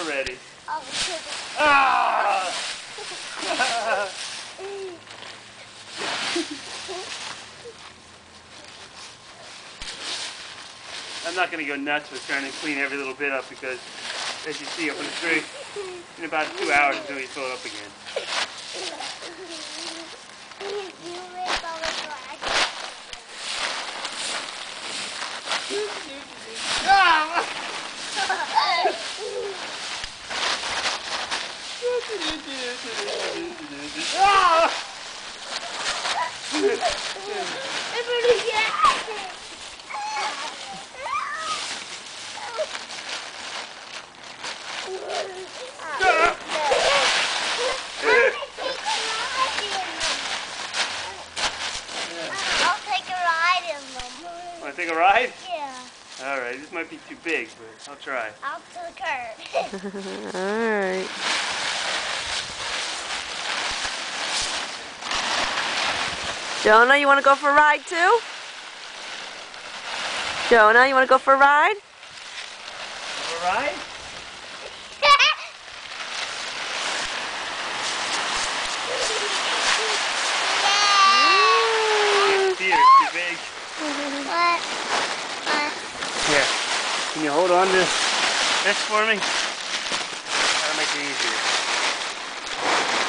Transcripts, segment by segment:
we're ready. Ah! I'm not going to go nuts with trying to clean every little bit up because, as you see up on the tree, in about 2 hours until we fill it up again. I'll take a ride in them. Want to take a ride? Yeah. Alright, this might be too big, but I'll try. Out to the curb. Alright. Jonah, you want to go for a ride too? Jonah, you want to go for a ride? For a ride? It's too big. What? Here, can you hold on to this for me? That'll make it easier.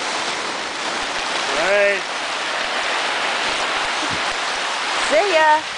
Alright. See ya.